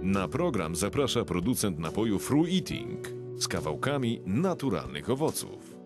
Na program zaprasza producent napoju Fruit Eating z kawałkami naturalnych owoców.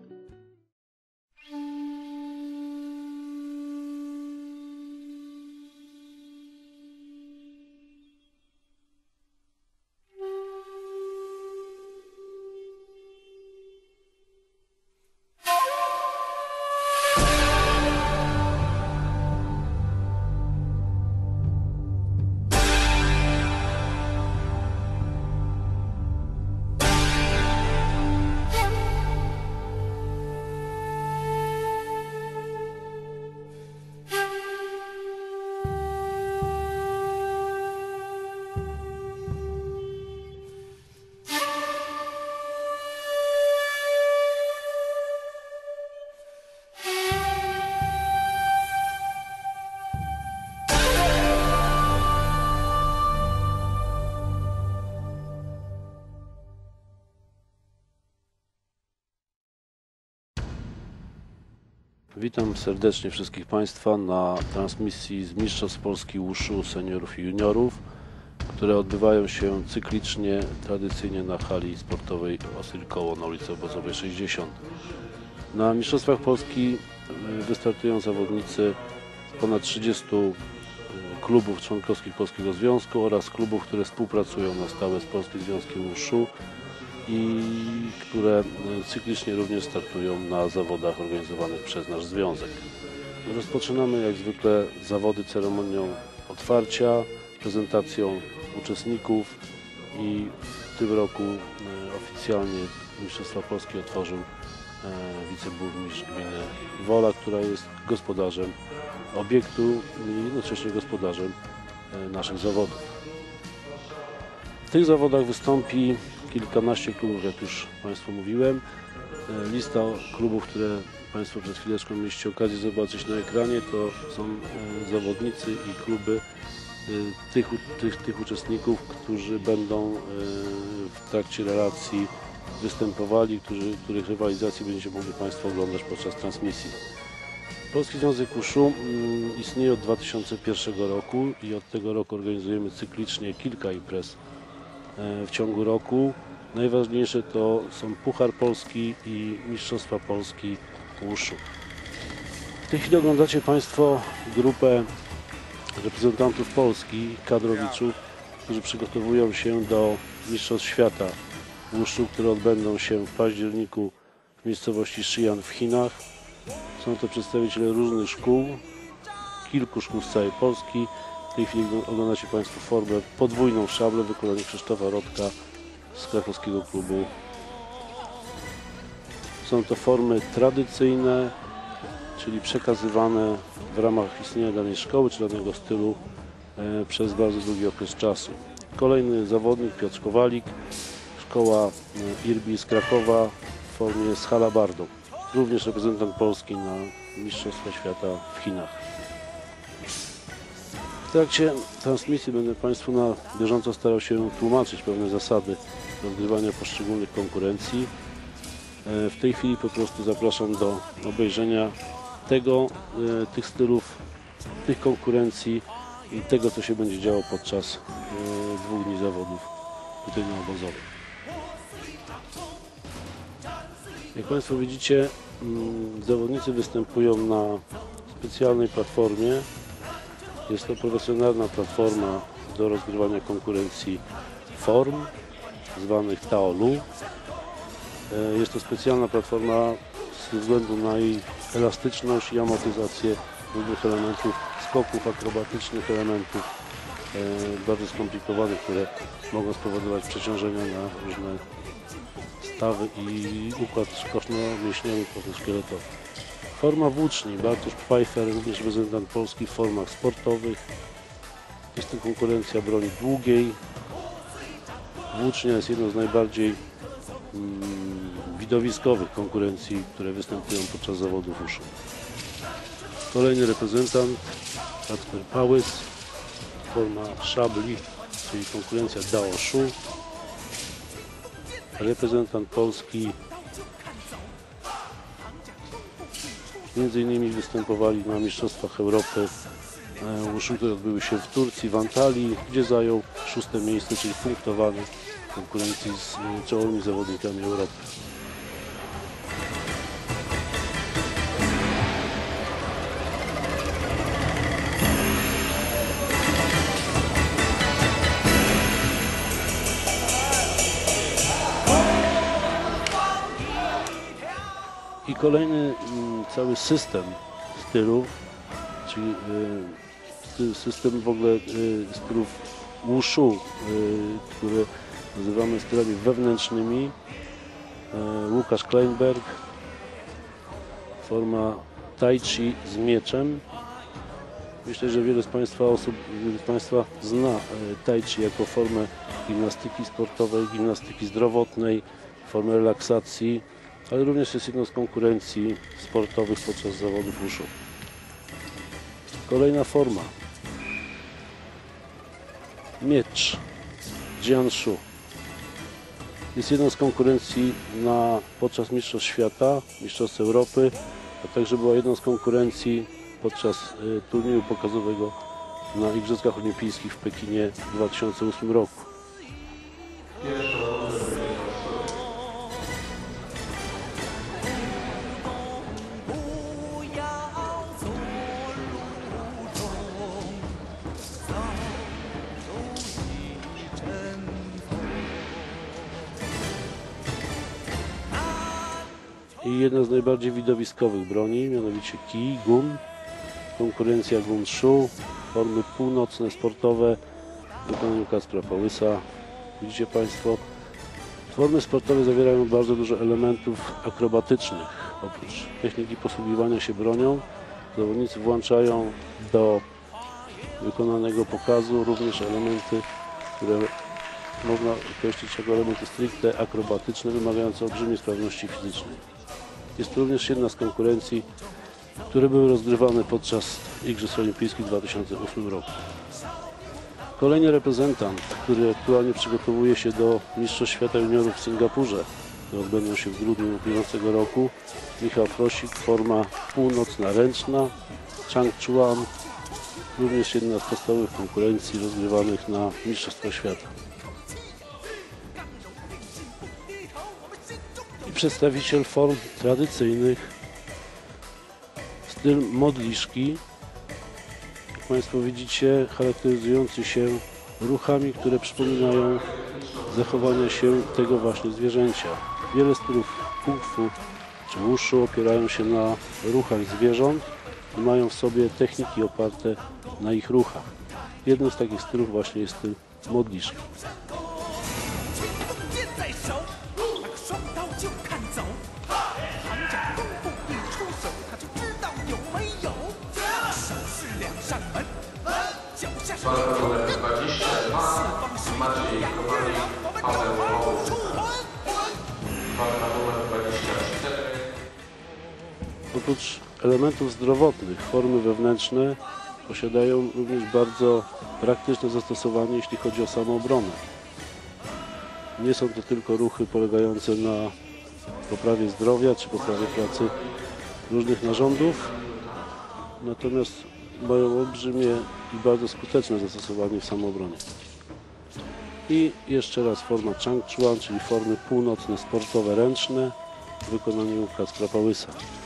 Witam serdecznie wszystkich Państwa na transmisji z Mistrzostw Polski Wushu seniorów i juniorów, które odbywają się cyklicznie, tradycyjnie na hali sportowej Osylkoło na ulicy Obozowej 60. Na Mistrzostwach Polski wystartują zawodnicy z ponad 30 klubów członkowskich Polskiego Związku oraz klubów, które współpracują na stałe z Polskim Związkiem Wushu i które cyklicznie również startują na zawodach organizowanych przez nasz związek. Rozpoczynamy jak zwykle zawody ceremonią otwarcia, prezentacją uczestników i w tym roku oficjalnie Mistrzostwa Polski otworzył wiceburmistrz gminy Wola, która jest gospodarzem obiektu i jednocześnie gospodarzem naszych zawodów. W tych zawodach wystąpi kilkanaście klubów, jak już Państwu mówiłem. Lista klubów, które Państwo przed chwileczką mieliście okazję zobaczyć na ekranie, to są zawodnicy i kluby tych uczestników, którzy będą w trakcie relacji występowali, których rywalizacji będziecie mogli Państwo oglądać podczas transmisji. Polski Związek Wushu istnieje od 2001 roku i od tego roku organizujemy cyklicznie kilka imprez w ciągu roku. Najważniejsze to są Puchar Polski i Mistrzostwa Polski Wushu. W tej chwili oglądacie Państwo grupę reprezentantów Polski, kadrowiczów, którzy przygotowują się do Mistrzostw Świata Wushu, które odbędą się w październiku w miejscowości Xi'an w Chinach. Są to przedstawiciele różnych szkół, kilku szkół z całej Polski. W tej chwili oglądacie Państwo formę podwójną w szable wykonania Krzysztofa Rodka z krakowskiego klubu. Są to formy tradycyjne, czyli przekazywane w ramach istnienia danej szkoły czy danego stylu przez bardzo długi okres czasu. Kolejny zawodnik Piotr Kowalik, szkoła Irbi z Krakowa w formie z halabardą. Również reprezentant Polski na Mistrzostwa Świata w Chinach. W trakcie transmisji będę Państwu na bieżąco starał się tłumaczyć pewne zasady rozgrywania poszczególnych konkurencji. W tej chwili po prostu zapraszam do obejrzenia tych stylów, tych konkurencji i tego, co się będzie działo podczas 2 dni zawodów tutaj na Obozowej. Jak Państwo widzicie, zawodnicy występują na specjalnej platformie. Jest to profesjonalna platforma do rozgrywania konkurencji form, zwanych Taolu. Jest to specjalna platforma ze względu na jej elastyczność i amortyzację różnych elementów, skoków akrobatycznych, elementów bardzo skomplikowanych, które mogą spowodować przeciążenia na różne stawy i układ kosztno-mięśniowy, szkieletowy. Forma włóczni, Bartosz Pfeiffer, również reprezentant Polski w formach sportowych. Jest to konkurencja broni długiej. Włócznia jest jedną z najbardziej widowiskowych konkurencji, które występują podczas zawodów Wushu. Kolejny reprezentant, Kacper Pałys, forma szabli, czyli konkurencja Daoshu. Reprezentant Polski między innymi występowali na Mistrzostwach Europy Wushu, które odbyły się w Turcji, w Antalii, gdzie zajął 6. miejsce, czyli punktowany w konkurencji z czołowymi zawodnikami Europy. I kolejny cały system stylów, czyli system w ogóle stylów Wushu, które nazywamy stylami wewnętrznymi. Łukasz Kleinberg, forma tai chi z mieczem. Myślę, że wiele z Państwa zna tai chi jako formę gimnastyki sportowej, gimnastyki zdrowotnej, formę relaksacji, ale również jest jedną z konkurencji sportowych podczas zawodów Wushu. Kolejna forma. Miecz Jianshu. Jest jedną z konkurencji podczas Mistrzostw Świata, Mistrzostw Europy, a także była jedną z konkurencji podczas turnieju pokazowego na Igrzyskach Olimpijskich w Pekinie w 2008 roku. I jedna z najbardziej widowiskowych broni, mianowicie kij, gun, konkurencja gunshu, formy północne, sportowe, w wykonaniu Kacpra Pałysa. Widzicie Państwo, formy sportowe zawierają bardzo dużo elementów akrobatycznych. Oprócz techniki posługiwania się bronią, zawodnicy włączają do wykonanego pokazu również elementy, które można określić jako elementy stricte akrobatyczne, wymagające olbrzymiej sprawności fizycznej. Jest to również jedna z konkurencji, które były rozgrywane podczas Igrzysk Olimpijskich w 2008 roku. Kolejny reprezentant, który aktualnie przygotowuje się do Mistrzostw Świata Juniorów w Singapurze, które odbędą się w grudniu bieżącego roku, Michał Frosik, forma północna ręczna, Chang Chuan, również jedna z podstawowych konkurencji rozgrywanych na Mistrzostwach Świata. I przedstawiciel form tradycyjnych, styl modliszki, jak Państwo widzicie, charakteryzujący się ruchami, które przypominają zachowania się tego właśnie zwierzęcia. Wiele stylów kung fu czy wushu opierają się na ruchach zwierząt i mają w sobie techniki oparte na ich ruchach. Jednym z takich stylów właśnie jest styl modliszki. Oprócz elementów zdrowotnych, formy wewnętrzne posiadają również bardzo praktyczne zastosowanie, jeśli chodzi o samoobronę. Nie są to tylko ruchy polegające na poprawie zdrowia czy poprawie pracy różnych narządów, natomiast mają olbrzymie i bardzo skuteczne zastosowanie w samoobronie. I jeszcze raz forma Chang Chuan, czyli formy północne, sportowe, ręczne w wykonaniu Kacpra Pałysa.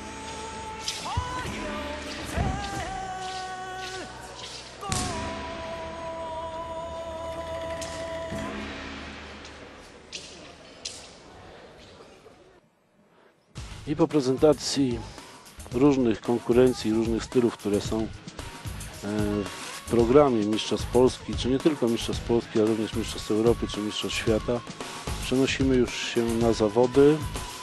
I po prezentacji różnych konkurencji, różnych stylów, które są w programie Mistrzostw Polski, czy nie tylko Mistrzostw Polski, ale również Mistrzostw Europy, czy Mistrzostw Świata, przenosimy już się na zawody,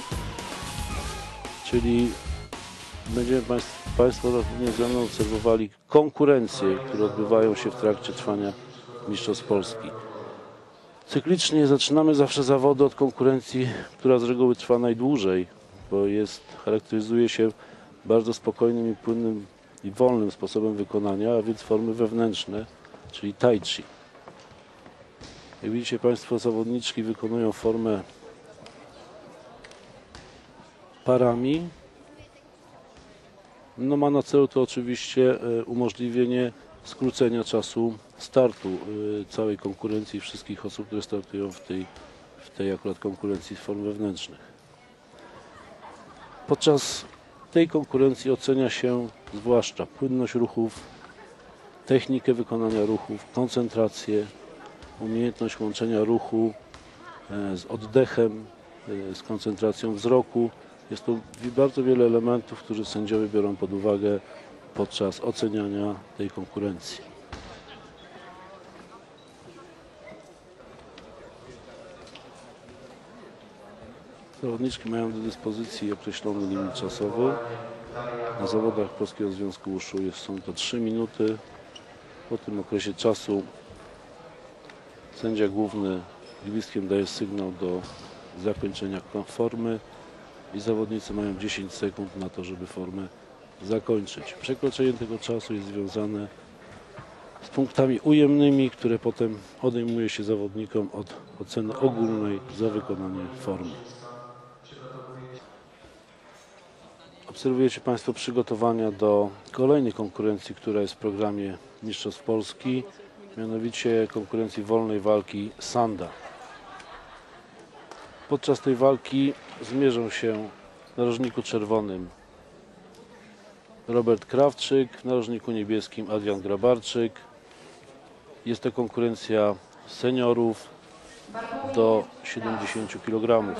czyli będziemy Państwo również ze mną obserwowali konkurencje, które odbywają się w trakcie trwania Mistrzostw Polski. Cyklicznie zaczynamy zawsze zawody od konkurencji, która z reguły trwa najdłużej, bo charakteryzuje się bardzo spokojnym i płynnym i wolnym sposobem wykonania, a więc formy wewnętrzne, czyli tai chi. Jak widzicie Państwo, zawodniczki wykonują formę parami. No, ma na celu to oczywiście umożliwienie skrócenia czasu startu całej konkurencji, wszystkich osób, które startują w tej akurat konkurencji z form wewnętrznych. Podczas tej konkurencji ocenia się zwłaszcza płynność ruchów, technikę wykonania ruchów, koncentrację, umiejętność łączenia ruchu z oddechem, z koncentracją wzroku. Jest to bardzo wiele elementów, które sędziowie biorą pod uwagę podczas oceniania tej konkurencji. Zawodniczki mają do dyspozycji określony limit czasowy. Na zawodach Polskiego Związku Wushu są to 3 minuty. Po tym okresie czasu sędzia główny gwizdkiem daje sygnał do zakończenia formy i zawodnicy mają 10 sekund na to, żeby formę zakończyć. Przekroczenie tego czasu jest związane z punktami ujemnymi, które potem odejmuje się zawodnikom od oceny ogólnej za wykonanie formy. Obserwujecie Państwo przygotowania do kolejnej konkurencji, która jest w programie Mistrzostw Polski, mianowicie konkurencji wolnej walki Sanda. Podczas tej walki zmierzą się w narożniku czerwonym Robert Krawczyk, w narożniku niebieskim Adrian Grabarczyk. Jest to konkurencja seniorów do 70 kg.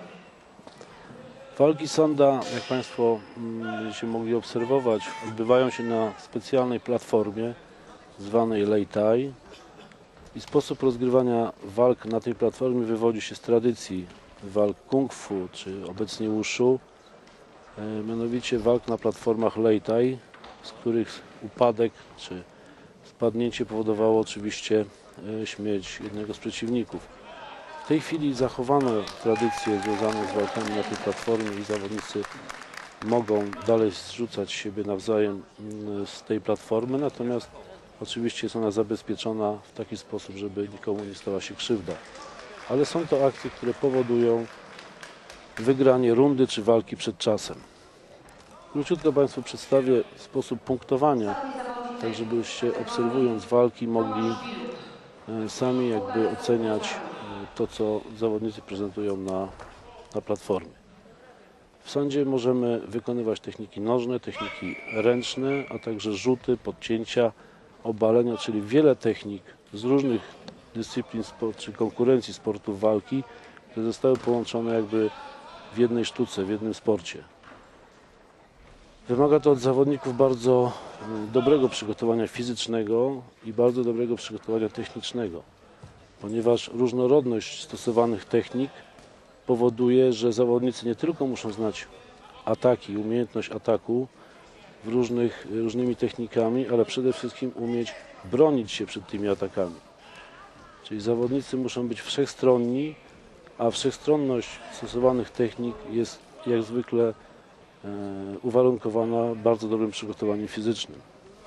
Walki Sanda, jak Państwo będziecie mogli obserwować, odbywają się na specjalnej platformie zwanej Lei Tai i sposób rozgrywania walk na tej platformie wywodzi się z tradycji walk kung fu czy obecnie wushu, mianowicie walk na platformach Lei Tai, z których upadek czy spadnięcie powodowało oczywiście śmierć jednego z przeciwników. W tej chwili zachowano tradycje związane z walkami na tej platformie i zawodnicy mogą dalej zrzucać siebie nawzajem z tej platformy, natomiast oczywiście jest ona zabezpieczona w taki sposób, żeby nikomu nie stała się krzywda. Ale są to akcje, które powodują wygranie rundy czy walki przed czasem. Króciutko Państwu przedstawię sposób punktowania, tak żebyście obserwując walki mogli sami jakby oceniać to, co zawodnicy prezentują na platformie. W sandzie możemy wykonywać techniki nożne, techniki ręczne, a także rzuty, podcięcia, obalenia, czyli wiele technik z różnych dyscyplin czy konkurencji sportów walki, które zostały połączone jakby w jednej sztuce, w jednym sporcie. Wymaga to od zawodników bardzo dobrego przygotowania fizycznego i bardzo dobrego przygotowania technicznego, ponieważ różnorodność stosowanych technik powoduje, że zawodnicy nie tylko muszą znać ataki, umiejętność ataku różnymi technikami, ale przede wszystkim umieć bronić się przed tymi atakami. Czyli zawodnicy muszą być wszechstronni, a wszechstronność stosowanych technik jest jak zwykle uwarunkowana bardzo dobrym przygotowaniem fizycznym.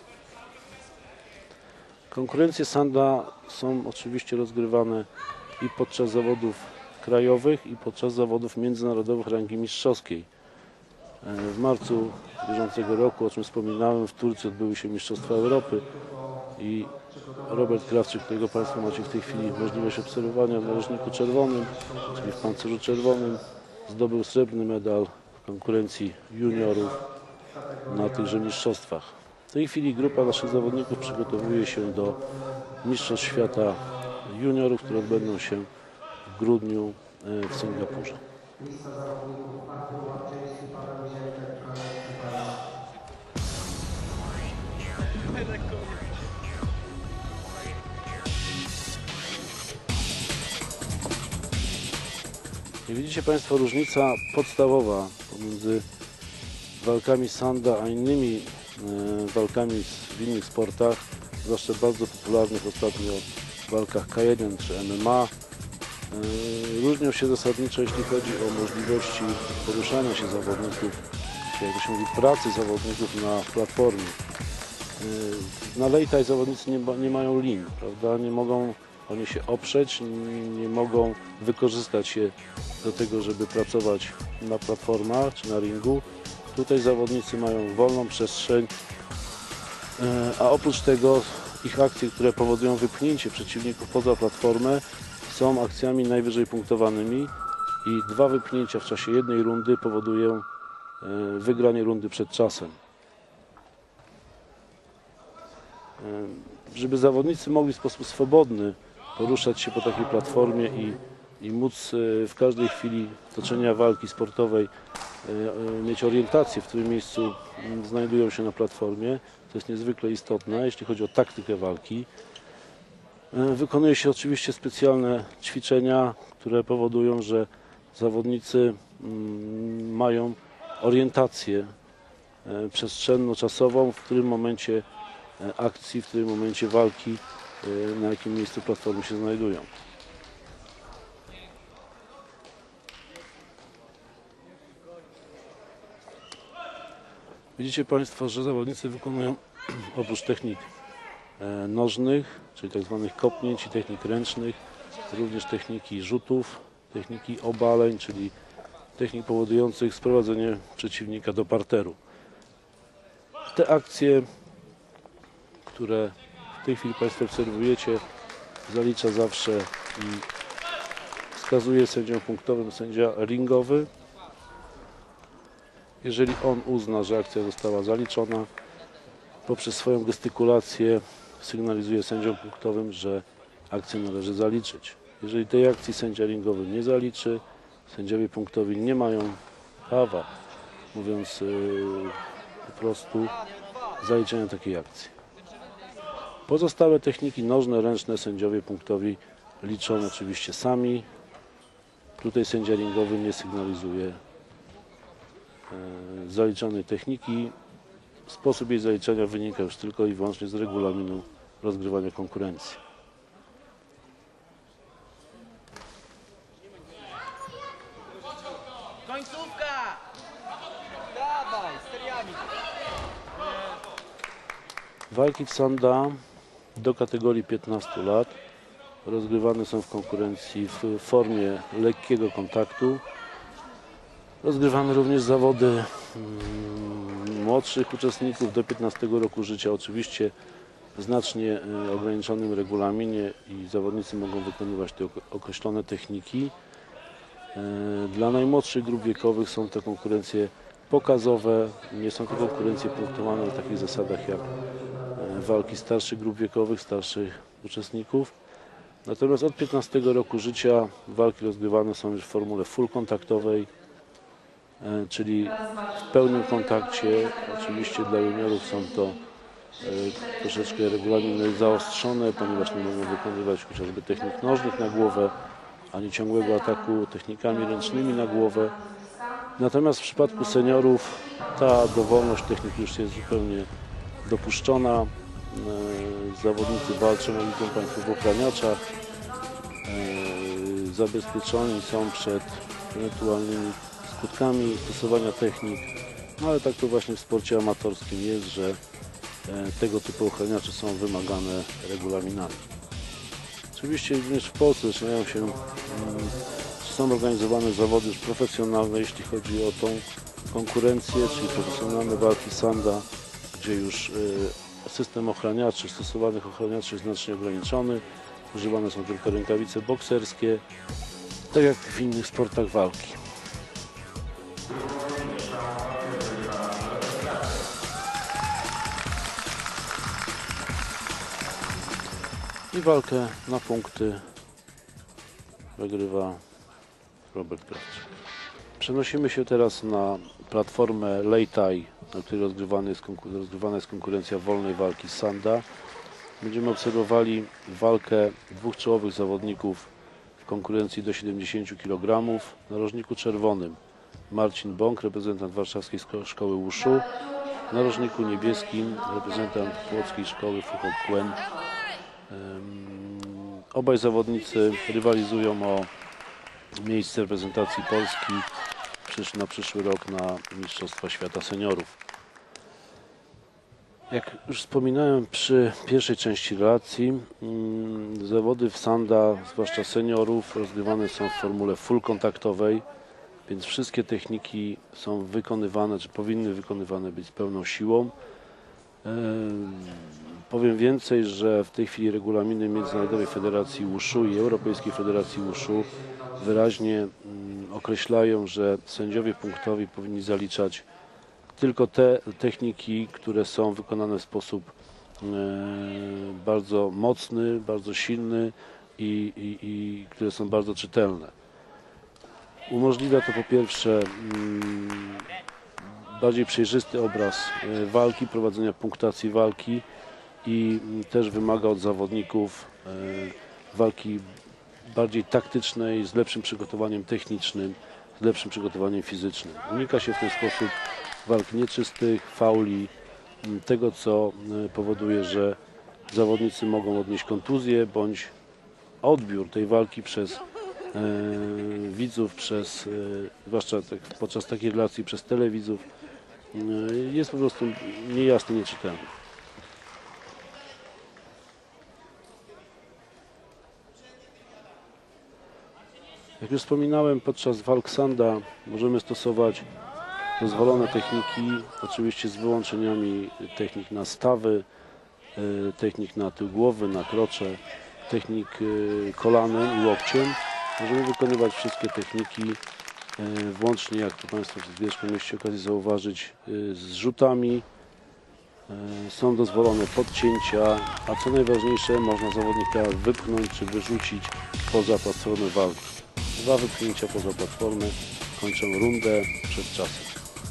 Konkurencje Sanda są oczywiście rozgrywane i podczas zawodów krajowych, i podczas zawodów międzynarodowych rangi mistrzowskiej. W marcu bieżącego roku, o czym wspominałem, w Turcji odbyły się Mistrzostwa Europy i Robert Krawczyk, którego Państwo macie w tej chwili możliwość obserwowania w narożniku czerwonym, czyli w pancerzu czerwonym, zdobył srebrny medal w konkurencji juniorów na tychże mistrzostwach. W tej chwili grupa naszych zawodników przygotowuje się do Mistrzostw Świata Juniorów, które odbędą się w grudniu w Singapurze. I widzicie Państwo różnica podstawowa pomiędzy walkami Sanda a innymi walkami w innych sportach, zwłaszcza bardzo popularnych ostatnio walkach K1 czy MMA. Różnią się zasadniczo, jeśli chodzi o możliwości poruszania się zawodników, czy jak to się mówi, pracy zawodników na platformie. Na Lei Tai zawodnicy nie mają lin, prawda? Nie mogą oni się oprzeć, nie mogą wykorzystać się do tego, żeby pracować na platformach czy na ringu. Tutaj zawodnicy mają wolną przestrzeń A oprócz tego ich akcje, które powodują wypchnięcie przeciwników poza platformę, są akcjami najwyżej punktowanymi i 2 wypchnięcia w czasie jednej rundy powodują wygranie rundy przed czasem. Żeby zawodnicy mogli w sposób swobodny poruszać się po takiej platformie i móc w każdej chwili toczenia walki sportowej mieć orientację, w którym miejscu znajdują się na platformie, to jest niezwykle istotne, jeśli chodzi o taktykę walki. Wykonuje się oczywiście specjalne ćwiczenia, które powodują, że zawodnicy mają orientację przestrzenno-czasową, w którym momencie akcji, w którym momencie walki, na jakim miejscu platformy się znajdują. Widzicie Państwo, że zawodnicy wykonują oprócz technik nożnych, czyli tzw. kopnięć i technik ręcznych, również techniki rzutów, techniki obaleń, czyli technik powodujących sprowadzenie przeciwnika do parteru. Te akcje, które w tej chwili Państwo obserwujecie, zalicza zawsze i wskazuje sędziom punktowym sędzia ringowy. Jeżeli on uzna, że akcja została zaliczona, poprzez swoją gestykulację sygnalizuje sędziom punktowym, że akcję należy zaliczyć. Jeżeli tej akcji sędzia ringowy nie zaliczy, sędziowie punktowi nie mają prawa, mówiąc po prostu, zaliczenia takiej akcji. Pozostałe techniki nożne, ręczne sędziowie punktowi liczą oczywiście sami. Tutaj sędzia ringowy nie sygnalizuje zaliczonej techniki. Sposób jej zaliczenia wynika już tylko i wyłącznie z regulaminu rozgrywania konkurencji. Końcówka! Dawaj, seriami! Walki w sanda do kategorii 15 lat rozgrywane są w konkurencji w formie lekkiego kontaktu. Rozgrywane również zawody młodszych uczestników do 15 roku życia, oczywiście w znacznie ograniczonym regulaminie i zawodnicy mogą wykonywać te określone techniki. Dla najmłodszych grup wiekowych są to konkurencje pokazowe, nie są to konkurencje punktowane na takich zasadach jak walki starszych grup wiekowych, starszych uczestników. Natomiast od 15 roku życia walki rozgrywane są już w formule full kontaktowej, czyli w pełnym kontakcie. Oczywiście dla juniorów są to troszeczkę regulaminy zaostrzone, ponieważ nie mogą wykonywać chociażby technik nożnych na głowę, ani ciągłego ataku technikami ręcznymi na głowę. Natomiast w przypadku seniorów ta dowolność technik już jest zupełnie dopuszczona. Zawodnicy walczą, jak widzą Państwo, w ochraniaczach. Zabezpieczeni są przed ewentualnymi skutkami stosowania technik. No ale tak to właśnie w sporcie amatorskim jest, że tego typu ochraniacze są wymagane regulaminami. Oczywiście również w Polsce zaczynają się, są organizowane zawody już profesjonalne, jeśli chodzi o tą konkurencję, czyli profesjonalne walki sanda, gdzie już system ochraniaczy, stosowanych ochraniaczy jest znacznie ograniczony. Używane są tylko rękawice bokserskie, tak jak w innych sportach walki. I walkę na punkty wygrywa Robert Gracz. Przenosimy się teraz na platformę Lei Tai, na której rozgrywana jest konkurencja wolnej walki z sanda. Będziemy obserwowali walkę dwóch czołowych zawodników w konkurencji do 70 kg. Na rożniku czerwonym Marcin Bąk, reprezentant Warszawskiej Szkoły Wushu. Na narożniku niebieskim reprezentant Płockiej Szkoły Fuchok Kuen. Obaj zawodnicy rywalizują o miejsce reprezentacji Polski na przyszły rok na Mistrzostwa Świata Seniorów. Jak już wspominałem przy pierwszej części relacji, zawody w sanda, zwłaszcza seniorów, rozgrywane są w formule full kontaktowej, więc wszystkie techniki są wykonywane, czy powinny wykonywane być z pełną siłą. Powiem więcej, że w tej chwili regulaminy Międzynarodowej Federacji Wushu i Europejskiej Federacji Wushu wyraźnie określają, że sędziowie punktowi powinni zaliczać tylko te techniki, które są wykonane w sposób bardzo mocny, bardzo silny i które są bardzo czytelne. Umożliwia to po pierwsze bardziej przejrzysty obraz walki, prowadzenia punktacji walki i też wymaga od zawodników walki bardziej taktycznej, z lepszym przygotowaniem technicznym, z lepszym przygotowaniem fizycznym. Unika się w ten sposób walk nieczystych, fauli, tego co powoduje, że zawodnicy mogą odnieść kontuzję bądź odbiór tej walki przez widzów, zwłaszcza podczas takiej relacji przez telewidzów, jest po prostu niejasny, nieczytelny. Jak już wspominałem, podczas walk sanda możemy stosować dozwolone techniki, oczywiście z wyłączeniami technik na stawy, technik na tył głowy, na krocze, technik kolanem i łokciem. Możemy wykonywać wszystkie techniki, włącznie, jak to Państwo przed chwileczką mieliście okazję zauważyć, z rzutami. Są dozwolone podcięcia, a co najważniejsze, można zawodnika wypchnąć czy wyrzucić poza platformę walki. 2 wypchnięcia poza platformę kończą rundę przed czasem.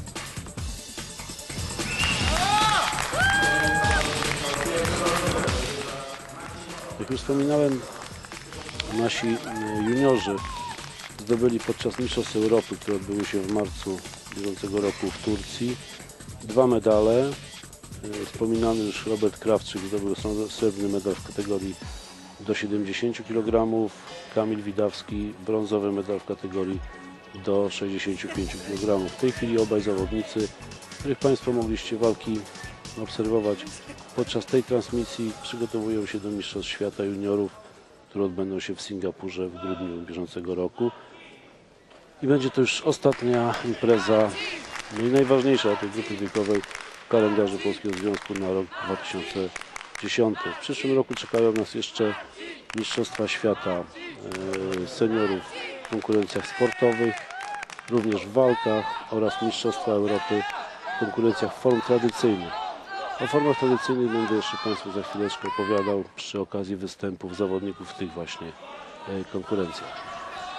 Jak już wspominałem, nasi juniorzy zdobyli podczas Mistrzostw Europy, które odbyły się w marcu bieżącego roku w Turcji, 2 medale. Wspominany już Robert Krawczyk zdobył srebrny medal w kategorii do 70 kg, Kamil Widawski brązowy medal w kategorii do 65 kg. W tej chwili obaj zawodnicy, których Państwo mogliście walki obserwować podczas tej transmisji, przygotowują się do Mistrzostw Świata Juniorów, które odbędą się w Singapurze w grudniu bieżącego roku. I będzie to już ostatnia impreza, no i najważniejsza tej grupy wiekowej w kalendarzu Polskiego Związku na rok 2010. W przyszłym roku czekają nas jeszcze Mistrzostwa Świata seniorów w konkurencjach sportowych, również w walkach oraz Mistrzostwa Europy w konkurencjach form tradycyjnych. O formach tradycyjnych będę jeszcze Państwu za chwileczkę opowiadał przy okazji występów zawodników w tych właśnie konkurencjach.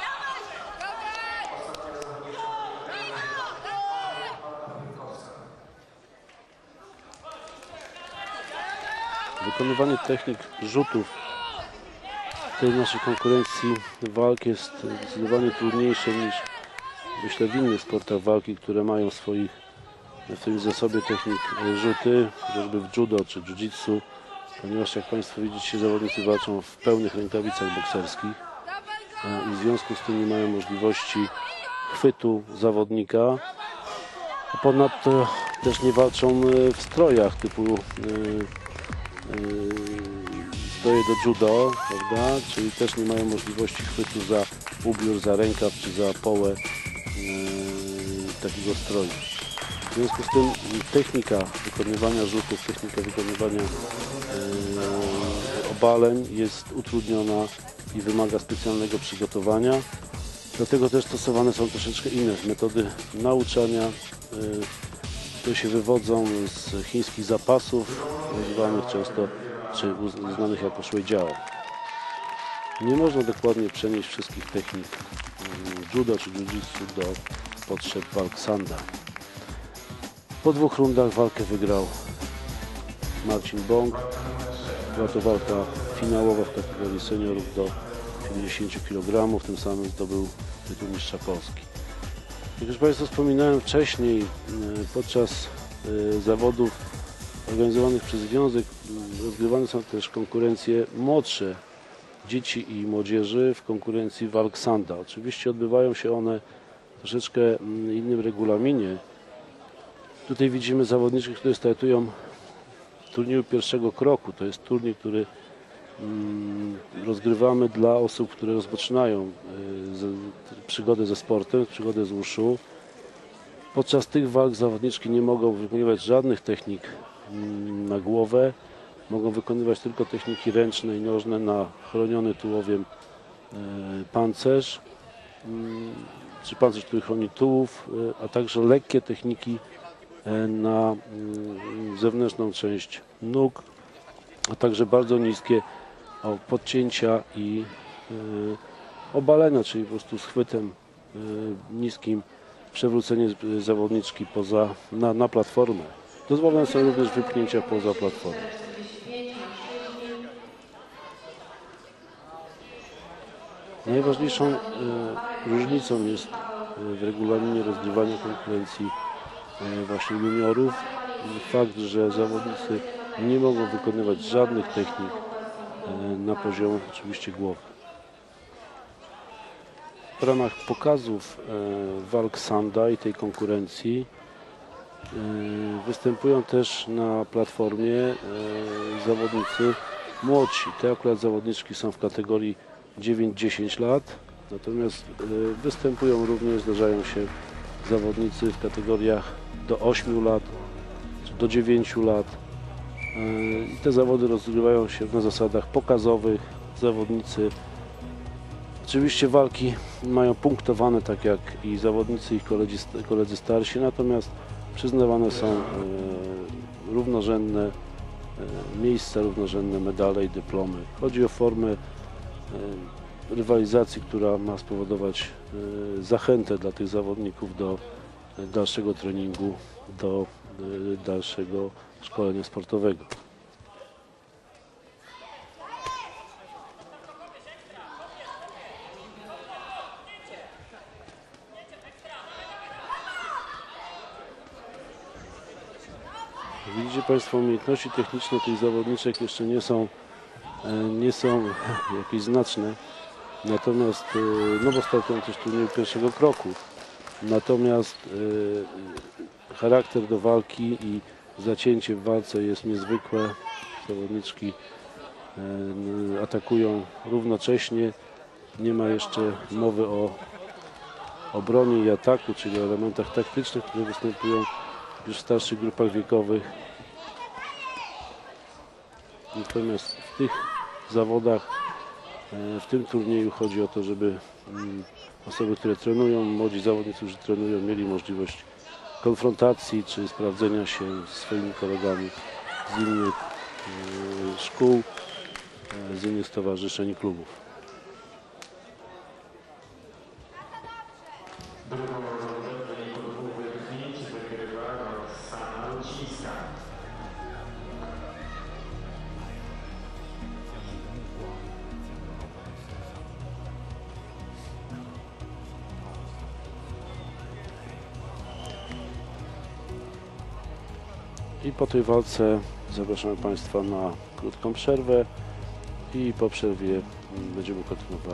Wykonywanie technik rzutów w tej naszej konkurencji walk jest zdecydowanie trudniejsze niż, myślę, w innych sportach walki, które mają w swoim zasobie technik rzuty, chociażby w judo czy jiu-jitsu, ponieważ jak Państwo widzicie, zawodnicy walczą w pełnych rękawicach bokserskich i w związku z tym nie mają możliwości chwytu zawodnika, a ponadto też nie walczą w strojach typu stroje do judo, prawda? Czyli też nie mają możliwości chwytu za ubiór, za rękaw czy za połę takiego stroju. W związku z tym technika wykonywania rzutów, technika wykonywania obaleń jest utrudniona i wymaga specjalnego przygotowania. Dlatego też stosowane są troszeczkę inne metody nauczania, które się wywodzą z chińskich zapasów, używanych często czy uznanych jako szwajdziao. Nie można dokładnie przenieść wszystkich technik judo czy jiu-jitsu do potrzeb walk sanda. Po 2 rundach walkę wygrał Marcin Bąk. Była to walka finałowa w kategorii seniorów do 70 kg. Tym samym zdobył tytuł mistrza Polski. Jak już Państwu wspominałem wcześniej, podczas zawodów organizowanych przez Związek rozgrywane są też konkurencje młodsze dzieci i młodzieży w konkurencji walk sanda. Oczywiście odbywają się one w troszeczkę innym regulaminie. Tutaj widzimy zawodniczki, które startują w turnieju pierwszego kroku. To jest turniej, który rozgrywamy dla osób, które rozpoczynają przygodę ze sportem, przygodę z wushu. Podczas tych walk zawodniczki nie mogą wykonywać żadnych technik na głowę. Mogą wykonywać tylko techniki ręczne i nożne na chroniony tułowiem pancerz, czy pancerz, który chroni tułów, a także lekkie techniki na zewnętrzną część nóg, a także bardzo niskie podcięcia i obalenia, czyli po prostu schwytem niskim przewrócenie zawodniczki na platformę. Dozwolone są również wypchnięcia poza platformę. Najważniejszą różnicą jest w regulaminie rozgrywania konkurencji właśnie juniorów fakt, że zawodnicy nie mogą wykonywać żadnych technik na poziomie oczywiście głowy. W ramach pokazów walk Sanda i tej konkurencji występują też na platformie zawodnicy młodsi. Te akurat zawodniczki są w kategorii 9-10 lat, natomiast występują również, zdarzają się zawodnicy w kategoriach do 8 lat, do 9 lat. I te zawody rozgrywają się na zasadach pokazowych. Zawodnicy oczywiście walki mają punktowane tak jak i zawodnicy i koledzy starsi, natomiast przyznawane są równorzędne miejsca, równorzędne medale i dyplomy. Chodzi o formę rywalizacji, która ma spowodować zachętę dla tych zawodników do dalszego treningu, do dalszego szkolenia sportowego. Widzicie Państwo, umiejętności techniczne tych zawodniczek jeszcze nie są jakieś znaczne, natomiast, no bo startują też turnieju pierwszego kroku, natomiast charakter do walki i zacięcie w walce jest niezwykłe. Zawodniczki atakują równocześnie, nie ma jeszcze mowy o obronie i ataku, czyli o elementach taktycznych, które występują już w starszych grupach wiekowych. Natomiast w tych zawodach, w tym turnieju chodzi o to, żeby osoby, które trenują, młodzi zawodnicy, którzy trenują, mieli możliwość konfrontacji czy sprawdzenia się z swoimi kolegami z innych szkół, z innych stowarzyszeń i klubów. I po tej walce zapraszamy Państwa na krótką przerwę i po przerwie będziemy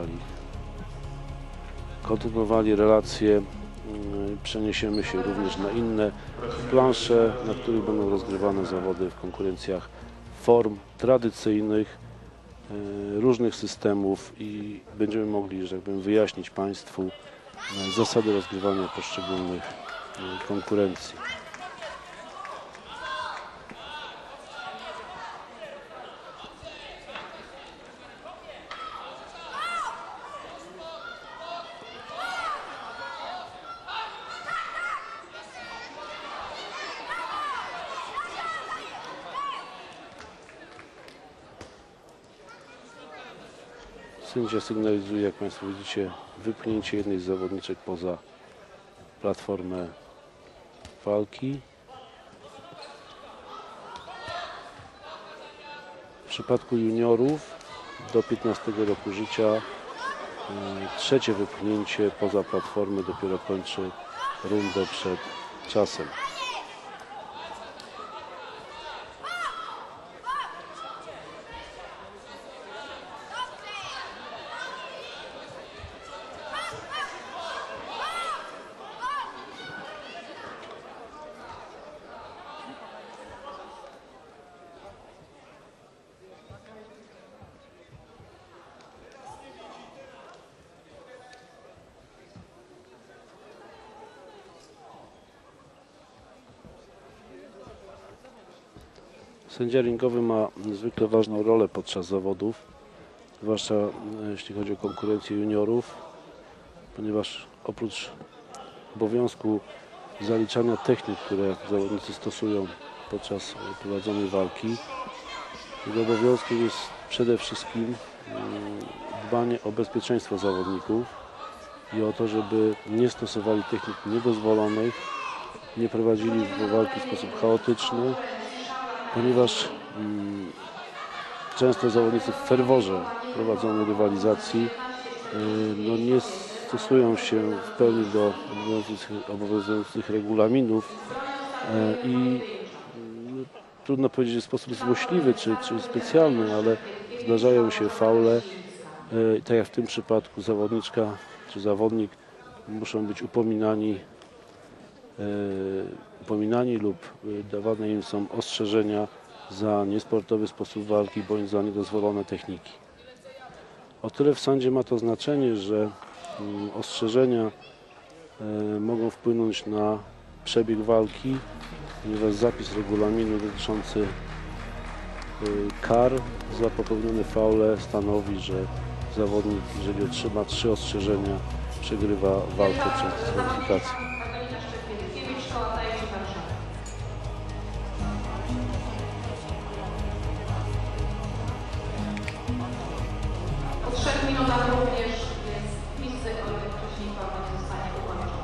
kontynuowali relacje. Przeniesiemy się również na inne plansze, na których będą rozgrywane zawody w konkurencjach form tradycyjnych, różnych systemów i będziemy mogli, że tak powiem, wyjaśnić Państwu zasady rozgrywania poszczególnych konkurencji. Sędzia sygnalizuje, jak Państwo widzicie, wypchnięcie jednej z zawodniczek poza platformę walki. W przypadku juniorów do 15 roku życia trzecie wypchnięcie poza platformę dopiero kończy rundę przed czasem. Sędzia ringowy ma niezwykle ważną rolę podczas zawodów, zwłaszcza jeśli chodzi o konkurencję juniorów, ponieważ oprócz obowiązku zaliczania technik, które zawodnicy stosują podczas prowadzonej walki, jego obowiązkiem jest przede wszystkim dbanie o bezpieczeństwo zawodników i o to, żeby nie stosowali technik niedozwolonych, nie prowadzili walki w sposób chaotyczny, ponieważ często zawodnicy w ferworze prowadzonej rywalizacji nie stosują się w pełni do obowiązujących regulaminów i trudno powiedzieć, że w sposób złośliwy czy specjalny, ale zdarzają się faule. Tak jak w tym przypadku zawodniczka czy zawodnik muszą być upominani lub dawane im są ostrzeżenia za niesportowy sposób walki bądź za niedozwolone techniki. O tyle w sądzie ma to znaczenie, że ostrzeżenia mogą wpłynąć na przebieg walki, ponieważ zapis regulaminu dotyczący kar za popełnione faule stanowi, że zawodnik, jeżeli otrzyma 3 ostrzeżenia, przegrywa walkę przez dyskwalifikację. Po 3 minutach również jest miejsce, które wcześniej format zostanie ukończony.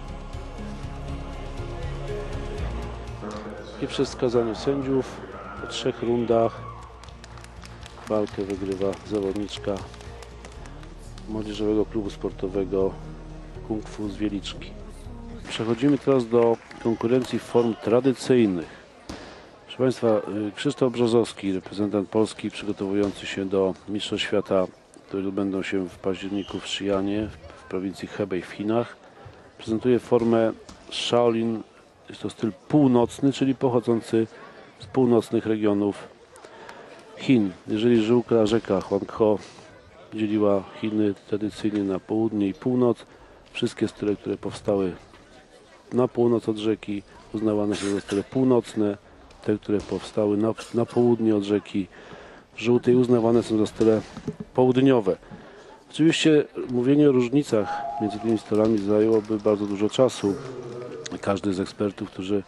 I przez wskazanie sędziów po 3 rundach walkę wygrywa zawodniczka Młodzieżowego Klubu Sportowego Kung Fu z Wieliczki. Przechodzimy teraz do konkurencji form tradycyjnych. Proszę Państwa, Krzysztof Brzozowski, reprezentant Polski przygotowujący się do Mistrzostw Świata, które odbędą się w październiku w Xi'anie w prowincji Hebei w Chinach, prezentuje formę Shaolin. Jest to styl północny, czyli pochodzący z północnych regionów Chin. Jeżeli żółka rzeka Huanghe dzieliła Chiny tradycyjnie na południe i północ, wszystkie style, które powstały na północ od rzeki, uznawane są za style północne. Te, które powstały na południe od rzeki żółtej, uznawane są za style południowe. Oczywiście mówienie o różnicach między tymi stylami zajęłoby bardzo dużo czasu. Każdy z ekspertów, którzy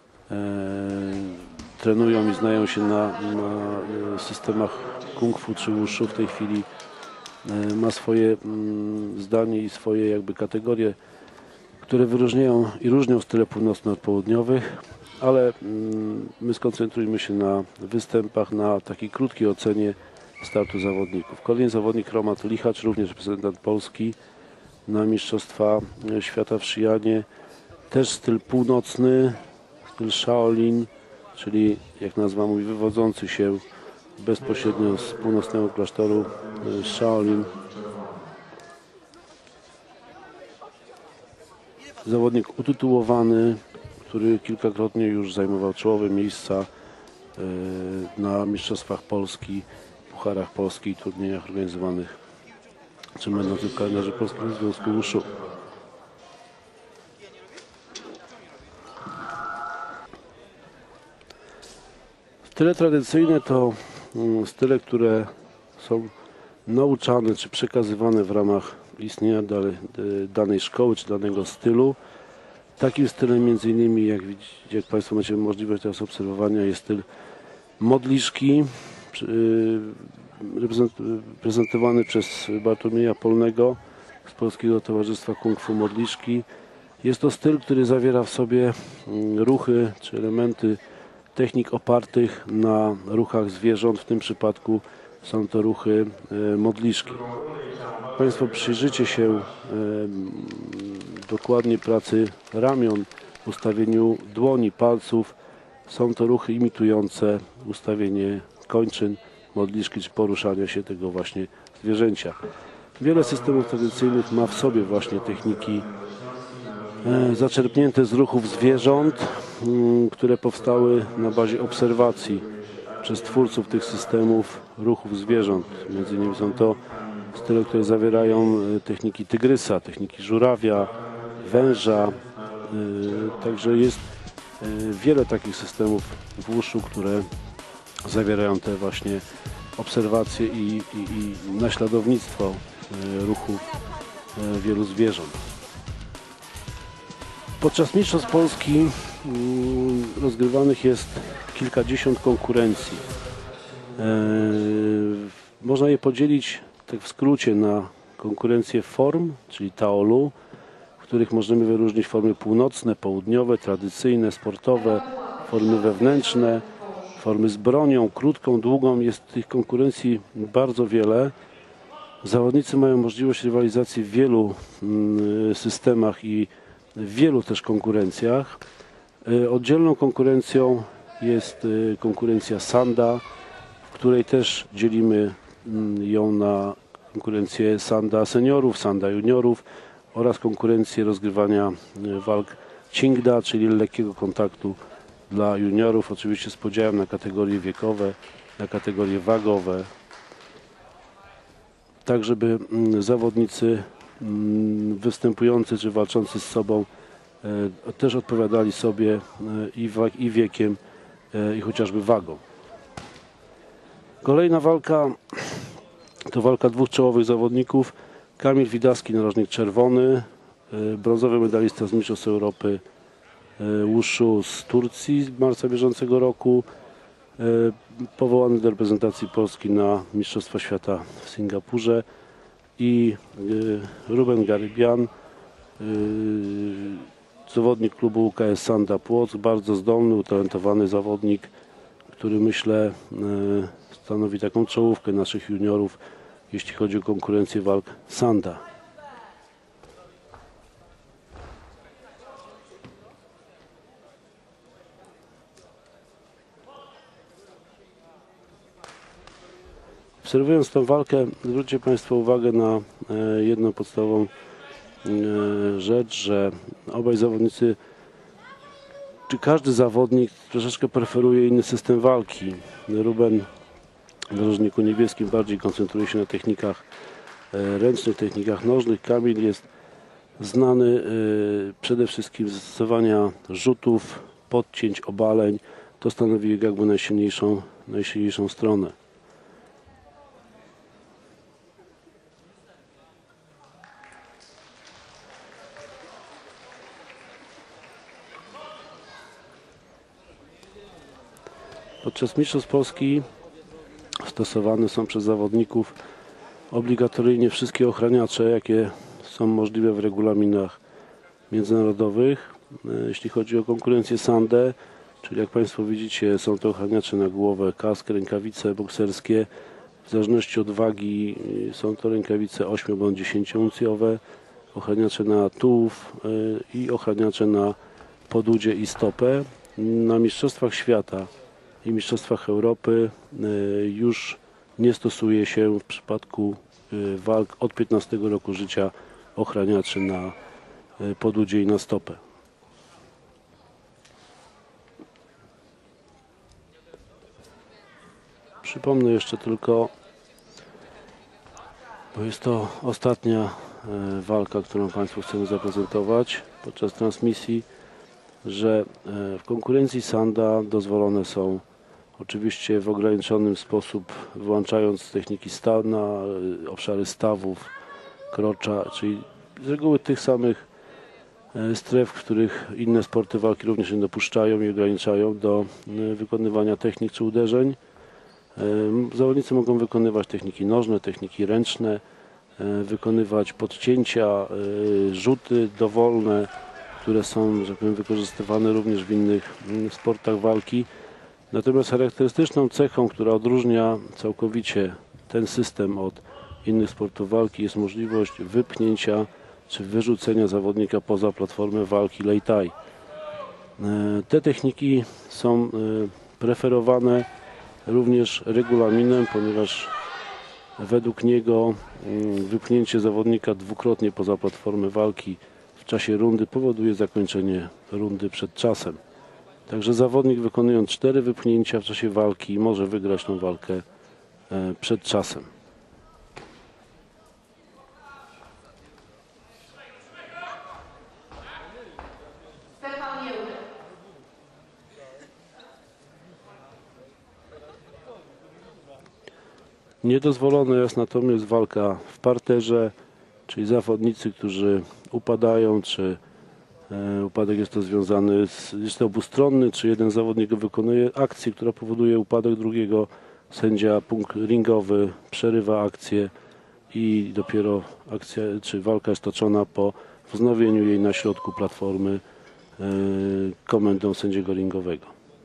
trenują i znają się na systemach kung fu czy wushu w tej chwili, ma swoje zdanie i swoje jakby kategorie, które wyróżniają i różnią style północne od południowych, ale my skoncentrujmy się na występach, na takiej krótkiej ocenie startu zawodników. Kolejny zawodnik Roman Lichacz, również reprezentant Polski na Mistrzostwa Świata w Xi'anie. Też styl północny, styl Shaolin, czyli jak nazwa mówi, wywodzący się bezpośrednio z północnego klasztoru Shaolin. Zawodnik utytułowany, który kilkakrotnie już zajmował czołowe miejsca na Mistrzostwach Polski, Pucharach Polski i turniejach organizowanych czy będących w kalendarzu Polskiego Związku Wushu. Style tradycyjne to style, które są nauczane czy przekazywane w ramach istnienia danej szkoły czy danego stylu. Takim stylem między innymi, jak Państwo macie możliwość teraz obserwowania, jest styl modliszki, prezentowany przez Bartłomieja Polnego z Polskiego Towarzystwa Kung Fu Modliszki. Jest to styl, który zawiera w sobie ruchy czy elementy technik opartych na ruchach zwierząt. W tym przypadku są to ruchy modliszki. Państwo przyjrzycie się dokładnie pracy ramion, ustawieniu dłoni, palców. Są to ruchy imitujące ustawienie kończyn modliszki czy poruszania się tego właśnie zwierzęcia. Wiele systemów tradycyjnych ma w sobie właśnie techniki zaczerpnięte z ruchów zwierząt, które powstały na bazie obserwacji przez twórców tych systemów ruchów zwierząt. Między innymi są to style, które zawierają techniki tygrysa, techniki żurawia, węża. Także jest wiele takich systemów w wushu, które zawierają te właśnie obserwacje i naśladownictwo ruchu wielu zwierząt. Podczas Mistrzostw Polski rozgrywanych jest kilkadziesiąt konkurencji. Można je podzielić tak w skrócie na konkurencje form, czyli taolu, w których możemy wyróżnić formy północne, południowe, tradycyjne, sportowe, formy wewnętrzne, formy z bronią, krótką, długą. Jest tych konkurencji bardzo wiele. Zawodnicy mają możliwość rywalizacji w wielu systemach i w wielu też konkurencjach. Oddzielną konkurencją jest konkurencja Sanda, w której też dzielimy ją na konkurencję Sanda seniorów, Sanda juniorów oraz konkurencję rozgrywania walk Cingda, czyli lekkiego kontaktu dla juniorów, oczywiście z podziałem na kategorie wiekowe, na kategorie wagowe, tak żeby zawodnicy występujący czy walczący z sobą też odpowiadali sobie i wiekiem, i chociażby wagą. Kolejna walka to walka dwóch czołowych zawodników. Kamil Widaski, narożnik czerwony, brązowy medalista z Mistrzostw Europy Wushu z Turcji z marca bieżącego roku, powołany do reprezentacji Polski na Mistrzostwa Świata w Singapurze, i Ruben Garybian, zawodnik klubu UKS Sanda Płock, bardzo zdolny, utalentowany zawodnik, który myślę stanowi taką czołówkę naszych juniorów, jeśli chodzi o konkurencję walk Sanda. Obserwując tę walkę, zwróćcie Państwo uwagę na jedną podstawową rzecz, że obaj zawodnicy, czy każdy zawodnik troszeczkę preferuje inny system walki. Ruben w narożniku niebieskim bardziej koncentruje się na technikach ręcznych, technikach nożnych. Kamil jest znany przede wszystkim z stosowania rzutów, podcięć, obaleń. To stanowi jakby najsilniejszą stronę. Podczas Mistrzostw Polski stosowane są przez zawodników obligatoryjnie wszystkie ochraniacze, jakie są możliwe w regulaminach międzynarodowych. Jeśli chodzi o konkurencję Sandę, czyli jak Państwo widzicie, są to ochraniacze na głowę, kask, rękawice bokserskie. W zależności od wagi są to rękawice 8 bądź 10 uncjowe, ochraniacze na tułów i ochraniacze na podudzie i stopę. Na Mistrzostwach Świata i Mistrzostwach Europy już nie stosuje się w przypadku walk od 15 roku życia ochraniaczy na podudzie i na stopę. Przypomnę jeszcze tylko, bo jest to ostatnia walka, którą Państwu chcemy zaprezentować podczas transmisji, że w konkurencji Sanda dozwolone są oczywiście w ograniczonym sposób, wyłączając techniki na obszary stawów, krocza, czyli z reguły tych samych stref, w których inne sporty walki również się dopuszczają i ograniczają do wykonywania technik czy uderzeń. Zawodnicy mogą wykonywać techniki nożne, techniki ręczne, wykonywać podcięcia, rzuty dowolne, które są, że powiem, wykorzystywane również w innych sportach walki. Natomiast charakterystyczną cechą, która odróżnia całkowicie ten system od innych sportów walki, jest możliwość wypchnięcia czy wyrzucenia zawodnika poza platformę walki Lei Tai. Te techniki są preferowane również regulaminem, ponieważ według niego wypchnięcie zawodnika dwukrotnie poza platformę walki w czasie rundy powoduje zakończenie rundy przed czasem. Także zawodnik, wykonując 4 wypchnięcia w czasie walki, może wygrać tą walkę przed czasem. Niedozwolona jest natomiast walka w parterze, czyli zawodnicy, którzy upadają, czy upadek jest to związany jest to obustronny, czy jeden zawodnik wykonuje akcję, która powoduje upadek drugiego. Sędzia punkt ringowy przerywa akcję i dopiero akcja czy walka jest toczona po wznowieniu jej na środku platformy komendą sędziego ringowego.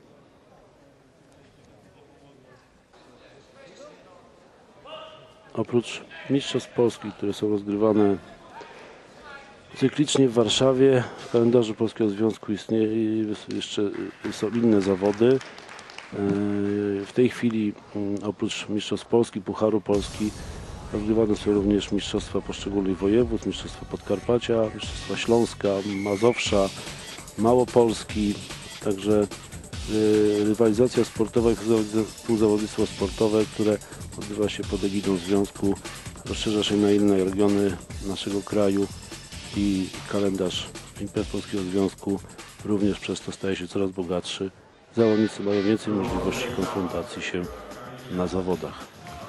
Oprócz mistrzostw Polski, które są rozgrywane cyklicznie w Warszawie, w kalendarzu Polskiego Związku istnieje jeszcze są inne zawody. W tej chwili oprócz mistrzostw Polski, Pucharu Polski rozgrywane są również mistrzostwa poszczególnych województw, mistrzostwa Podkarpacia, mistrzostwa Śląska, Mazowsza, Małopolski, także rywalizacja sportowa i współzawodnictwo sportowe, które odbywa się pod egidą związku, rozszerza się na inne regiony naszego kraju i kalendarz imprez Polskiego Związku również przez to staje się coraz bogatszy. Zawodnicy mają więcej możliwości konfrontacji się na zawodach.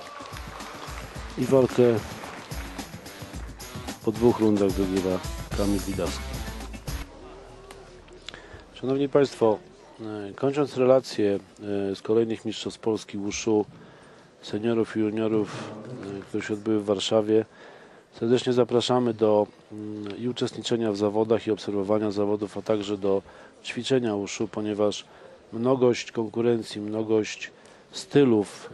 I walkę po 2 rundach wygrywa Kamil Widaski. Szanowni Państwo, kończąc relacje z kolejnych mistrzostw Polski WUSZU, seniorów i juniorów, które się odbyły w Warszawie, serdecznie zapraszamy do i uczestniczenia w zawodach i obserwowania zawodów, a także do ćwiczenia WUSZU, ponieważ mnogość konkurencji, mnogość stylów,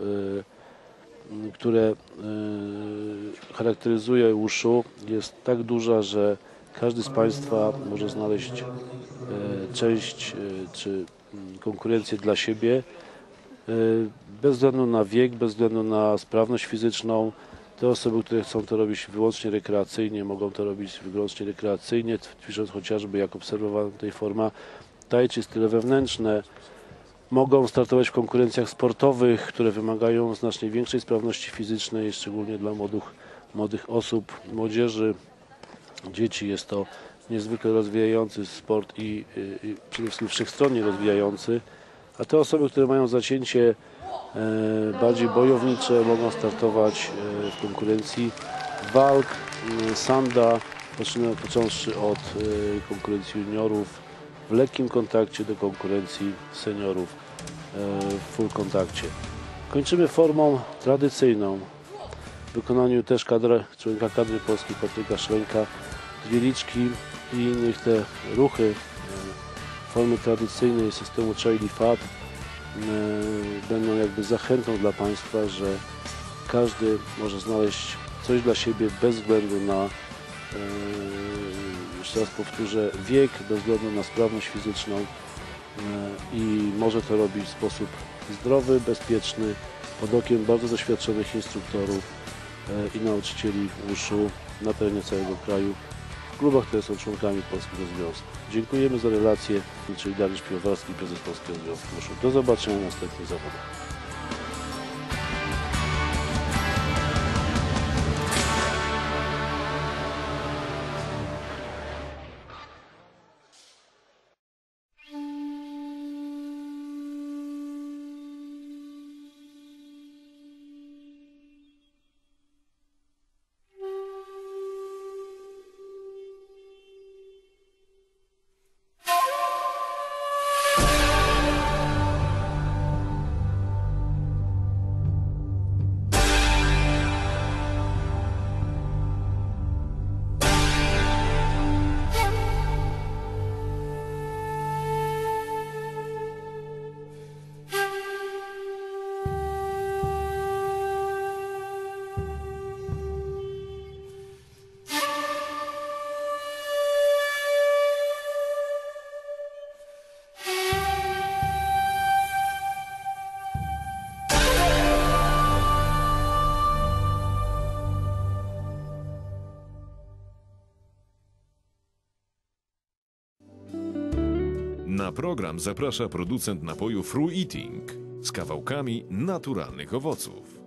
które charakteryzuje WUSZU, jest tak duża, że każdy z Państwa może znaleźć część czy konkurencję dla siebie bez względu na wiek, bez względu na sprawność fizyczną. Te osoby, które chcą to robić wyłącznie rekreacyjnie, mogą to robić wyłącznie rekreacyjnie, ćwicząc chociażby, jak obserwowana tej forma, tai chi, style wewnętrzne. Mogą startować w konkurencjach sportowych, które wymagają znacznie większej sprawności fizycznej, szczególnie dla młodych osób, młodzieży, dzieci. Jest to niezwykle rozwijający sport i przede wszystkim wszechstronnie rozwijający. A te osoby, które mają zacięcie bardziej bojownicze, mogą startować w konkurencji walk, sanda, począwszy od konkurencji juniorów w lekkim kontakcie do konkurencji seniorów w full kontakcie. Kończymy formą tradycyjną w wykonaniu też członka kadry polskiej Patryka Szrenka, 2 liczki i niech te ruchy formy tradycyjnej systemu Chaili Fat będą jakby zachętą dla Państwa, że każdy może znaleźć coś dla siebie bez względu na, jeszcze raz powtórzę, wiek, bez względu na sprawność fizyczną i może to robić w sposób zdrowy, bezpieczny, pod okiem bardzo doświadczonych instruktorów i nauczycieli WUSZU na terenie całego kraju, w klubach, które są członkami Polskiego Związku. Dziękujemy za relację, czyli Dariusz Piwowarski, prezes Polskiego Związku WUSZU. Do zobaczenia na następnych zawodach. Na program zaprasza producent napoju Fruit Eating z kawałkami naturalnych owoców.